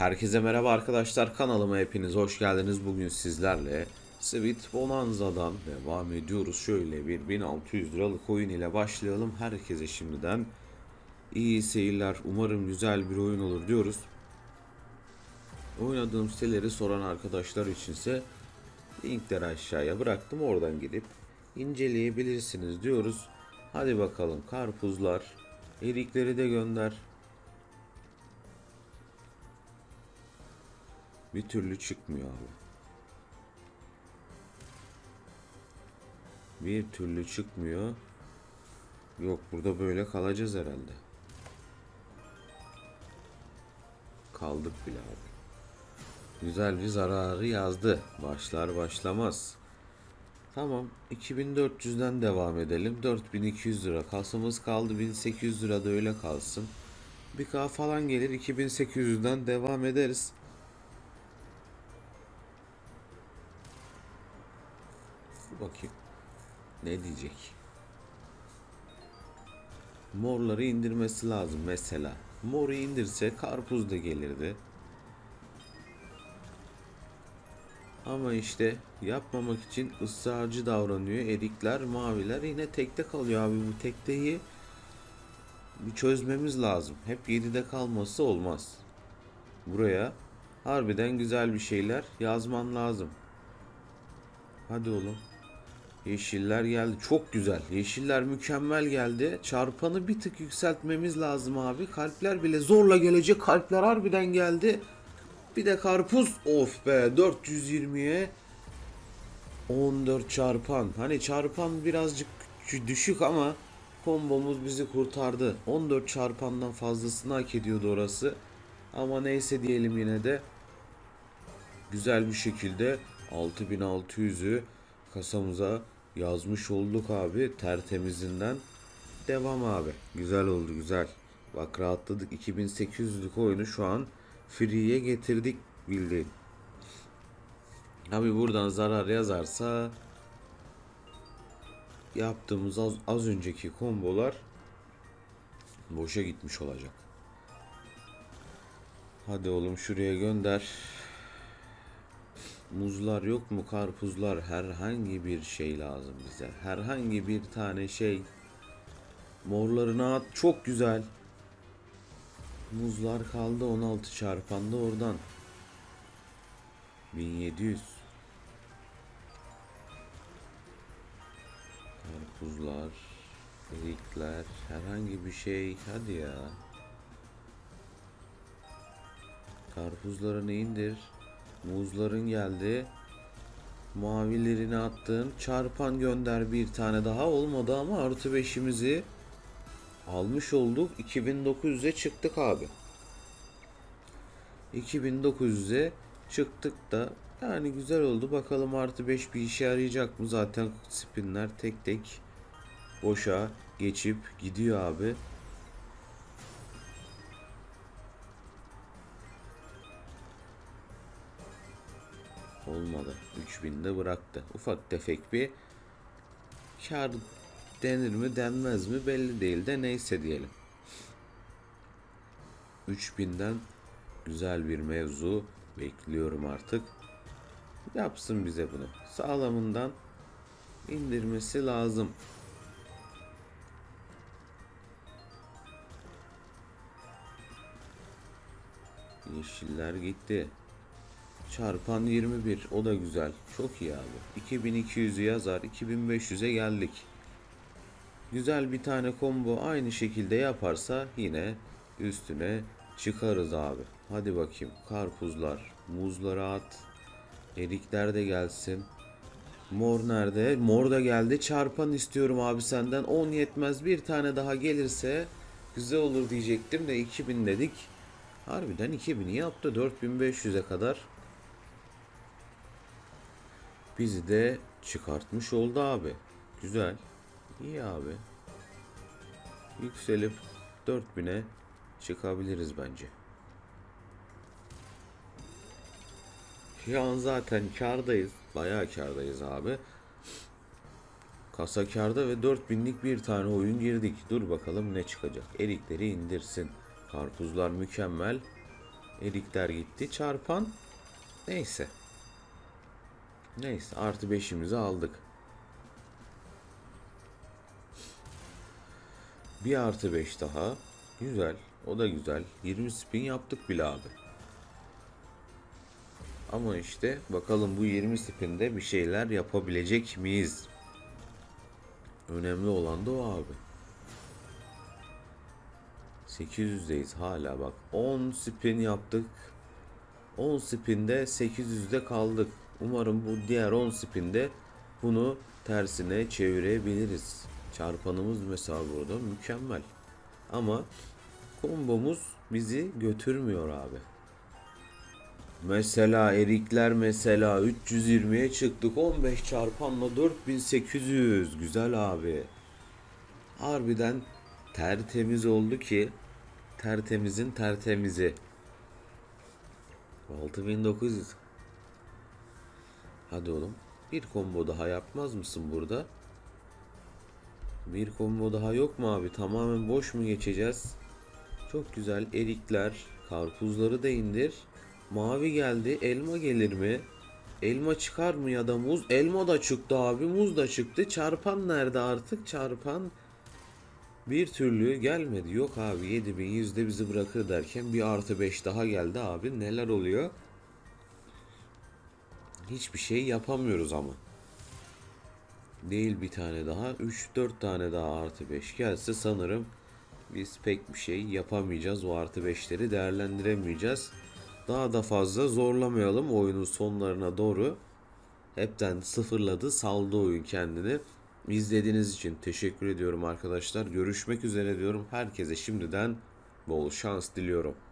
Herkese merhaba arkadaşlar, kanalıma hepiniz hoş geldiniz. Bugün sizlerle Sweet Bonanza'dan devam ediyoruz. Şöyle bir 1600 liralık oyun ile başlayalım. Herkese şimdiden iyi seyirler. Umarım güzel bir oyun olur diyoruz. Oynadığım siteleri soran arkadaşlar içinse linkleri aşağıya bıraktım. Oradan gidip inceleyebilirsiniz diyoruz. Hadi bakalım, karpuzlar, erikleri de gönder. Bir türlü çıkmıyor abi. Bir türlü çıkmıyor. Yok, burada böyle kalacağız herhalde. Kaldık bile abi. Güzel bir zararı yazdı. Başlar başlamaz. Tamam, 2400'den devam edelim. 4200 lira. Kasamız kaldı 1800 lira da öyle kalsın. Bir K falan gelir, 2800'den devam ederiz. Bakayım ne diyecek. Morları indirmesi lazım mesela. Moru indirse karpuz da gelirdi. Ama işte yapmamak için ısrarcı davranıyor. Erikler, maviler yine tekte kalıyor abi. Bu tekteyi bir çözmemiz lazım. Hep 7'de kalması olmaz. Buraya harbiden güzel bir şeyler yazman lazım. Hadi oğlum. Yeşiller geldi. Çok güzel. Yeşiller mükemmel geldi. Çarpanı bir tık yükseltmemiz lazım abi. Kalpler bile zorla gelecek. Kalpler harbiden geldi. Bir de karpuz. Of be, 420'ye 14 çarpan. Hani çarpan birazcık düşük ama kombomuz bizi kurtardı. 14 çarpandan fazlasını hak ediyordu orası. Ama neyse diyelim, yine de güzel bir şekilde 6600'ü kasamıza yazmış olduk abi. Tertemizinden devam abi. Güzel oldu, güzel. Bak, rahatladık. 2800'lük oyunu şu an free'ye getirdik bildiğin. Abi buradan zarar yazarsa yaptığımız az önceki kombolar boşa gitmiş olacak. Hadi oğlum, şuraya gönder. Muzlar yok mu? Karpuzlar, herhangi bir şey lazım bize. Herhangi bir tane şey. Morlarını at. Çok güzel. Muzlar kaldı 16 çarpanda oradan. 1700. Karpuzlar, erikler, herhangi bir şey. Hadi ya. Karpuzlarını indir. Muzların geldi. Mavilerini attın. Çarpan gönder, bir tane daha olmadı ama artı 5'imizi almış olduk. 2900'e çıktık abi. 2900'e çıktık da yani güzel oldu. Bakalım artı 5 bir işe yarayacak mı? Zaten spinler tek tek boşa geçip gidiyor abi. Olmadı. 3000'de bıraktı. Ufak tefek bir kar denir mi denmez mi belli değil de neyse diyelim. 3000'den güzel bir mevzu bekliyorum artık. Yapsın bize bunu. Sağlamından indirmesi lazım. Yeşiller gitti. Çarpan 21, o da güzel. Çok iyi abi. 2200'ü yazar, 2500'e geldik. Güzel bir tane combo aynı şekilde yaparsa yine üstüne çıkarız abi. Hadi bakayım, karpuzlar, muzları at. Erikler de gelsin. Mor nerede? Mor da geldi. Çarpan istiyorum abi senden. 10 yetmez, bir tane daha gelirse güzel olur diyecektim de 2000 dedik. Harbiden 2000'i yaptı, 4500'e kadar bizi de çıkartmış oldu abi. Güzel. İyi abi. Yükselip 4000'e çıkabiliriz bence. Şu an zaten kardayız. Bayağı kardayız abi. Kasa karda ve 4000'lik bir tane oyun girdik. Dur bakalım ne çıkacak. Erikleri indirsin. Karpuzlar mükemmel. Erikler gitti. Çarpan neyse. Neyse artı 5'imizi aldık. Bir artı 5 daha. Güzel. O da güzel. 20 spin yaptık bile abi. Ama işte bakalım bu 20 spinde bir şeyler yapabilecek miyiz? Önemli olan da o abi. 800'deyiz hala bak. 10 spin yaptık. 10 spinde 800'de kaldık. Umarım bu diğer 10 spinde bunu tersine çevirebiliriz. Çarpanımız mesela burada mükemmel. Ama kombomuz bizi götürmüyor abi. Mesela erikler mesela 320'ye çıktık. 15 çarpanla 4800. Güzel abi. Harbiden tertemiz oldu ki tertemizin tertemizi. 6900. Hadi oğlum. Bir combo daha yapmaz mısın burada? Bir combo daha yok mu abi? Tamamen boş mu geçeceğiz? Çok güzel erikler. Karpuzları da indir. Mavi geldi. Elma gelir mi? Elma çıkar mı ya da muz? Elma da çıktı abi. Muz da çıktı. Çarpan nerede artık? Çarpan bir türlü gelmedi. Yok abi 7100'de bizi bırakır derken bir artı 5 daha geldi abi. Neler oluyor? Hiçbir şey yapamıyoruz ama. Değil bir tane daha. 3-4 tane daha artı 5 gelse sanırım biz pek bir şey yapamayacağız. O artı 5'leri değerlendiremeyeceğiz. Daha da fazla zorlamayalım oyunun sonlarına doğru. Hepten sıfırladı, saldı oyun kendini. İzlediğiniz için teşekkür ediyorum arkadaşlar. Görüşmek üzere diyorum. Herkese şimdiden bol şans diliyorum.